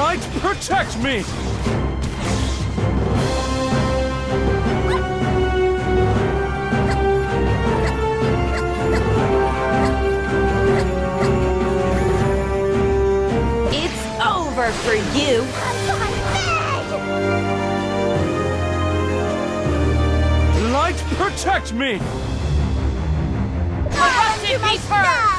Light, protect me! It's over for you! Light, protect me! Eruptive Reaper!